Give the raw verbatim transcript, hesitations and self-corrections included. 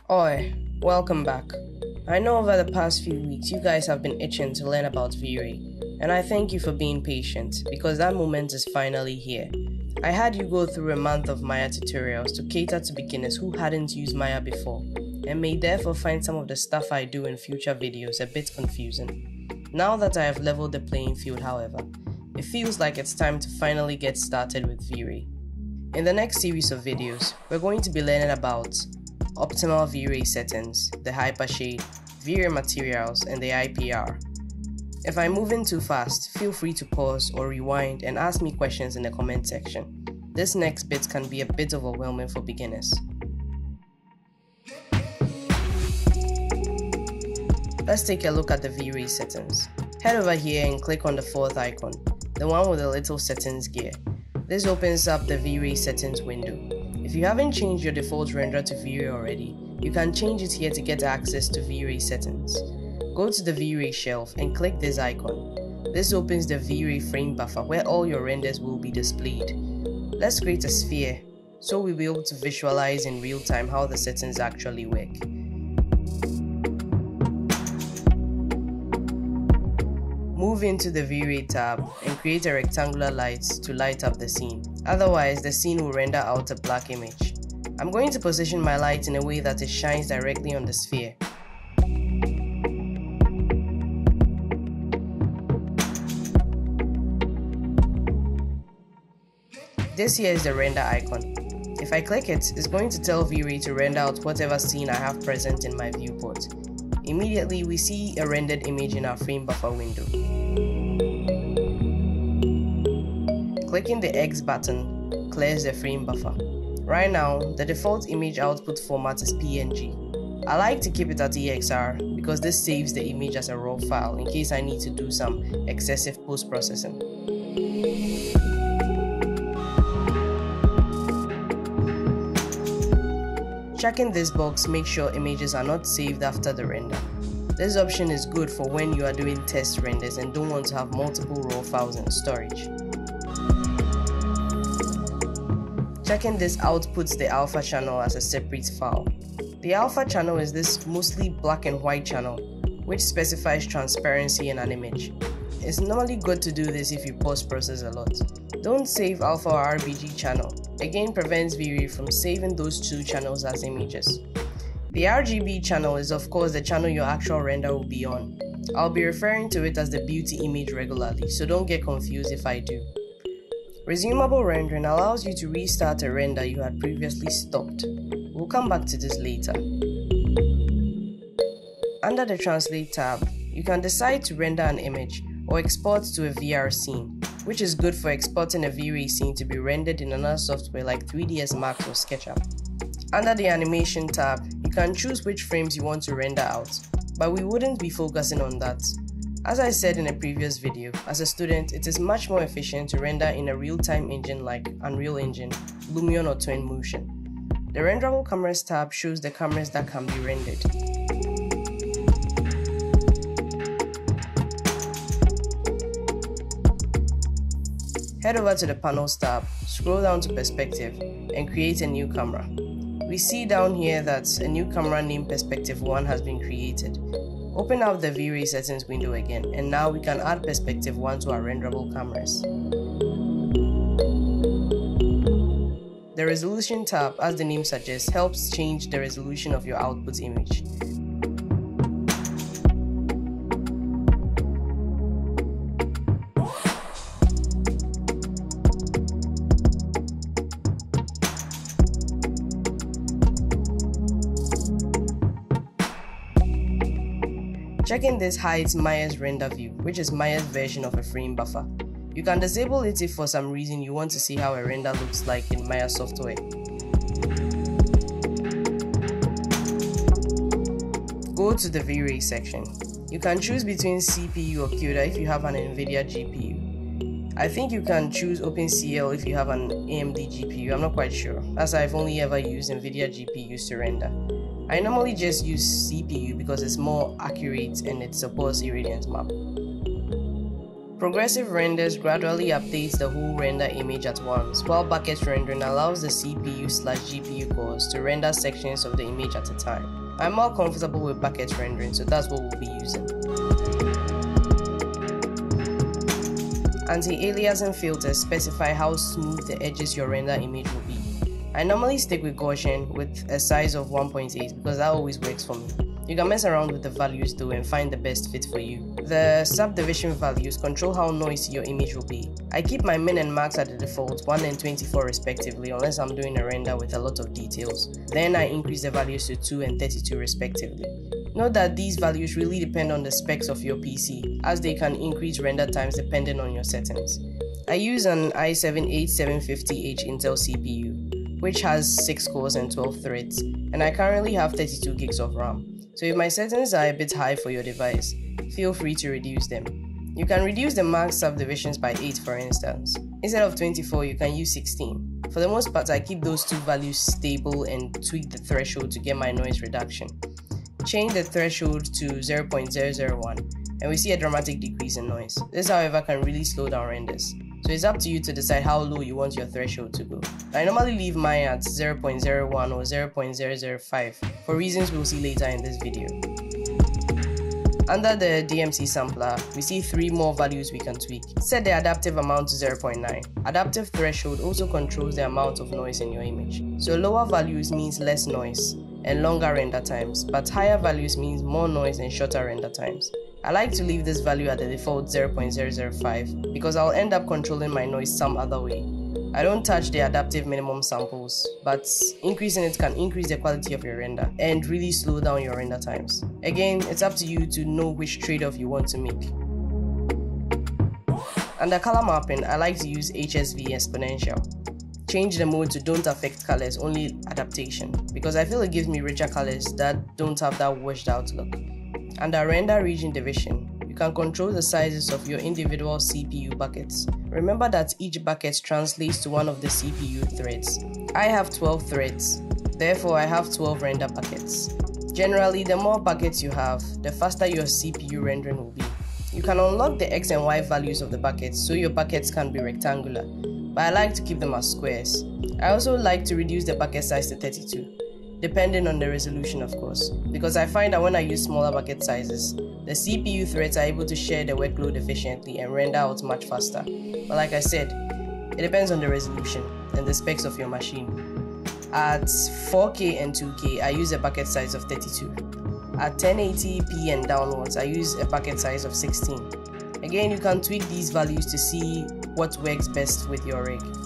Oi, welcome back. I know over the past few weeks you guys have been itching to learn about V-Ray, and I thank you for being patient because that moment is finally here. I had you go through a month of Maya tutorials to cater to beginners who hadn't used Maya before, and may therefore find some of the stuff I do in future videos a bit confusing. Now that I have leveled the playing field, however, it feels like it's time to finally get started with V-Ray. In the next series of videos, we're going to be learning about optimal V-Ray settings, the hypershade, V-Ray materials, and the I P R. If I'm moving too fast, feel free to pause or rewind and ask me questions in the comment section. This next bit can be a bit overwhelming for beginners. Let's take a look at the V-Ray settings. Head over here and click on the fourth icon, the one with the little settings gear. This opens up the V-Ray settings window. If you haven't changed your default render to V-Ray already, you can change it here to get access to V-Ray settings. Go to the V-Ray shelf and click this icon. This opens the V-Ray frame buffer where all your renders will be displayed. Let's create a sphere so we'll be able to visualize in real time how the settings actually work. Move into the V-Ray tab and create a rectangular light to light up the scene. Otherwise, the scene will render out a black image. I'm going to position my light in a way that it shines directly on the sphere. This here is the render icon. If I click it, it's going to tell V-Ray to render out whatever scene I have present in my viewport. Immediately, we see a rendered image in our frame buffer window. Clicking the X button clears the frame buffer. Right now, the default image output format is P N G. I like to keep it at E X R because this saves the image as a raw file in case I need to do some excessive post-processing. Checking this box makes sure images are not saved after the render. This option is good for when you are doing test renders and don't want to have multiple raw files in storage. Checking this outputs the alpha channel as a separate file. The alpha channel is this mostly black and white channel, which specifies transparency in an image. It's normally good to do this if you post-process a lot. Don't save alpha or R B G channel. Again, prevents V-Ray from saving those two channels as images. The R G B channel is of course the channel your actual render will be on. I'll be referring to it as the beauty image regularly, so don't get confused if I do. Resumable rendering allows you to restart a render you had previously stopped. We'll come back to this later. Under the Translate tab, you can decide to render an image or export to a V R scene, which is good for exporting a V-Ray scene to be rendered in another software like three D S Max or SketchUp. Under the Animation tab, you can choose which frames you want to render out, but we wouldn't be focusing on that. As I said in a previous video, as a student, it is much more efficient to render in a real-time engine like Unreal Engine, Lumion or Twinmotion. The Renderable Cameras tab shows the cameras that can be rendered. Head over to the Panels tab, scroll down to Perspective, and create a new camera. We see down here that a new camera named Perspective one has been created. Open up the V-Ray settings window again, and now we can add Perspective one to our renderable cameras. The Resolution tab, as the name suggests, helps change the resolution of your output image. Checking this hides Maya's render view, which is Maya's version of a frame buffer. You can disable it if for some reason you want to see how a render looks like in Maya software. Go to the V-Ray section. You can choose between C P U or CUDA if you have an NVIDIA G P U. I think you can choose OpenCL if you have an A M D G P U, I'm not quite sure, as I've only ever used NVIDIA G P Us to render. I normally just use C P U because it's more accurate and it supports irradiance map. Progressive renders gradually updates the whole render image at once, while bucket rendering allows the C P U slash G P U cores to render sections of the image at a time. I'm more comfortable with bucket rendering, so that's what we'll be using. Anti-aliasing filters specify how smooth the edges your render image will be. I normally stick with Gaussian with a size of one point eight because that always works for me. You can mess around with the values though and find the best fit for you. The subdivision values control how noisy your image will be. I keep my min and max at the default one and twenty-four respectively unless I'm doing a render with a lot of details. Then I increase the values to two and thirty-two respectively. Note that these values really depend on the specs of your P C, as they can increase render times depending on your settings. I use an i seven eighty-seven fifty H Intel C P U, which has six cores and twelve threads, and I currently have thirty-two gigs of RAM. So if my settings are a bit high for your device, feel free to reduce them. You can reduce the max subdivisions by eight for instance. Instead of twenty-four, you can use sixteen. For the most part, I keep those two values stable and tweak the threshold to get my noise reduction. Change the threshold to zero point zero zero one and we see a dramatic decrease in noise. This, however, can really slow down renders. So it's up to you to decide how low you want your threshold to go. I normally leave mine at zero point zero one or zero point zero zero five for reasons we'll see later in this video. Under the D M C sampler, we see three more values we can tweak. Set the adaptive amount to zero point nine. Adaptive threshold also controls the amount of noise in your image. So lower values means less noise and longer render times, but higher values means more noise and shorter render times. I like to leave this value at the default zero point zero zero five because I'll end up controlling my noise some other way. I don't touch the adaptive minimum samples, but increasing it can increase the quality of your render and really slow down your render times. Again, it's up to you to know which trade-off you want to make. Under color mapping, I like to use H S V exponential. Change the mode to don't affect colors, only adaptation, because I feel it gives me richer colors that don't have that washed out look. Under render region division, you can control the sizes of your individual C P U buckets. Remember that each bucket translates to one of the C P U threads. I have twelve threads, therefore I have twelve render buckets. Generally, the more buckets you have, the faster your C P U rendering will be. You can unlock the X and Y values of the buckets so your buckets can be rectangular, but I like to keep them as squares. I also like to reduce the bucket size to thirty-two. Depending on the resolution of course, because I find that when I use smaller bucket sizes, the C P U threads are able to share the workload efficiently and render out much faster. But like I said, it depends on the resolution and the specs of your machine. At four K and two K, I use a bucket size of thirty-two. At ten eighty p and downwards, I use a bucket size of sixteen. Again, you can tweak these values to see what works best with your rig.